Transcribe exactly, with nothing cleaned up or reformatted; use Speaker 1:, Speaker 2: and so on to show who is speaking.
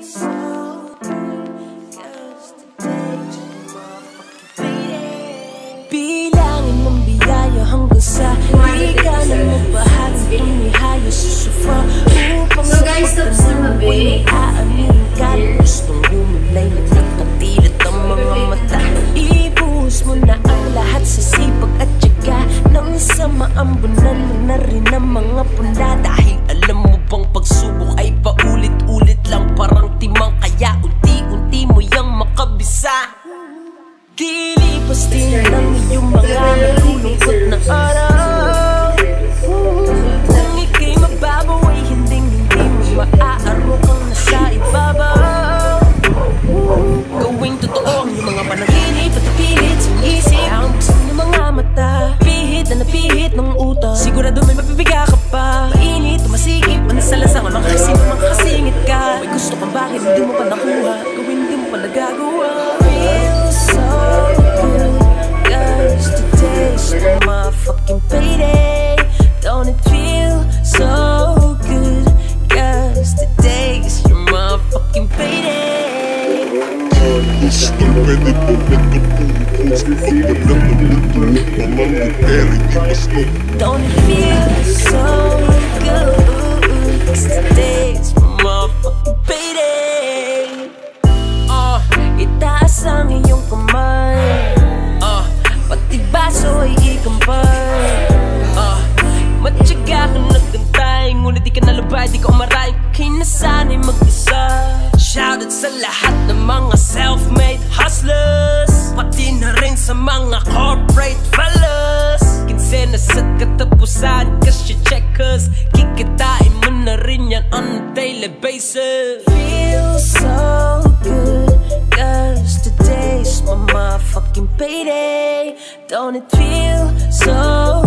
Speaker 1: so good, 'cause today's motherfucking payday. Bilangin ng biyaya hanggang sa di ka na mabahagang tumihayo sa sofa upang
Speaker 2: So guys, tapos na mabi.
Speaker 1: aaminin ka na gustong gumulay na nakatilat ang mga mata. Ibuhos mo na ang lahat sa sipag at tiyaga nang sa maambunan mo na rin ang mga puna. Dahil alam mo bang pagsubok ay paulit-ulit lang parang timang, kaya unti-unti mo yang makabisa. Dilipas din ang iyong mga malulungkot na araw. Kung ika'y mababaw ay hindi-hindi mo maaarok ang nasa ibabaw. Gawing totoo ang iyong mga panaginip at pilit sa isip. Ang buksan ng mga mata, pihit na napihit ng utak. Sigurado may mapibiga ka pa. Mainit, tumasikip, manasalasang ano kasi naman kasingit ka. May gusto kang bakit hindi mo pa nakuha, gawin hindi mo pa nagagawa. Feel so good, 'cause today's the motherfucking payday. Don't it feel so good, 'cause today's your motherfucking payday.
Speaker 3: Gusto pwede po magkapupo pag walang naluto, mamanguteri di gusto.
Speaker 1: Don't it feel so good, 'cause today's my motherfucking payday. Uh, itaas ang iyong kamay, uh, pati baso ay ikampay. uh, Matyaga ka nagkantay, ngunit di ka nalabay, di ka umaray, kinasanay mag-isa. Shoutout sa lahat ng mga self-made hustlers, pati na rin sa mga corporate fellas. Kinsena sa katapusan, cash your checkers, kikitain mo na rin yan on a daily basis. Feel so good, 'cause today's my motherfucking payday. Don't it feel so